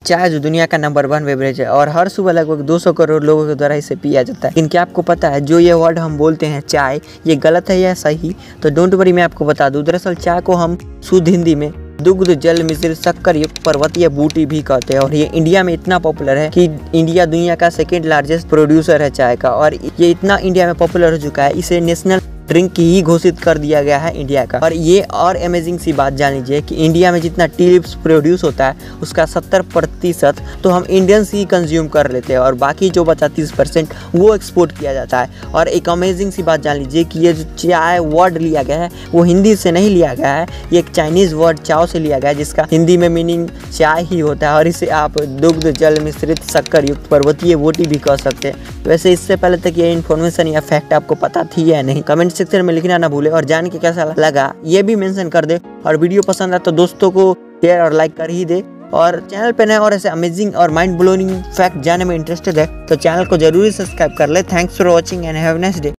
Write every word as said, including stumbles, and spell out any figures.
चाय जो दुनिया का नंबर वन बेवरेज है और हर सुबह लगभग दो सौ करोड़ लोगों के द्वारा इसे पिया जाता है। लेकिन क्या आपको पता है जो ये वर्ड हम बोलते हैं चाय, ये गलत है या सही? तो डोंट वरी, मैं आपको बता दूं। दरअसल चाय को हम शुद्ध हिंदी में दुग्ध जल मिश्रित शक्कर युक्त पर्वतीय बूटी भी कहते हैं और ये इंडिया में इतना पॉपुलर है कि इंडिया दुनिया का सेकेंड लार्जेस्ट प्रोड्यूसर है चाय का। और ये इतना इंडिया में पॉपुलर हो चुका है, इसे नेशनल ड्रिंक ही घोषित कर दिया गया है इंडिया का। और ये और अमेजिंग सी बात जान लीजिए कि इंडिया में जितना टी लीव्स प्रोड्यूस होता है उसका सत्तर प्रतिशत तो हम इंडियंस ही कंज्यूम कर लेते हैं और बाकी जो बचा तीस परसेंट वो एक्सपोर्ट किया जाता है। और एक अमेजिंग सी बात जान लीजिए कि ये जो चाय वर्ड लिया गया है वो हिंदी से नहीं लिया गया है, ये एक चाइनीज़ वर्ड चाओ से लिया गया है जिसका हिंदी में मीनिंग चाय ही होता है। और इसे आप दुग्ध जल मिश्रित शक्कर युक्त पर्वतीय बूटी भी कह सकते हैं। वैसे इससे पहले तक ये इन्फॉर्मेशन या फैक्ट आपको पता थी या नहीं, कमेंट सेक्शन में लिखना ना भूले और जान के कैसा लगा ये भी मेंशन कर दे। और वीडियो पसंद आए तो दोस्तों को शेयर और लाइक कर ही दे। और चैनल पे नए और ऐसे अमेजिंग और माइंड ब्लोइंग फैक्ट जानने में इंटरेस्टेड है तो चैनल को जरूरी सब्सक्राइब कर ले। Thanks for watching and have a nice day.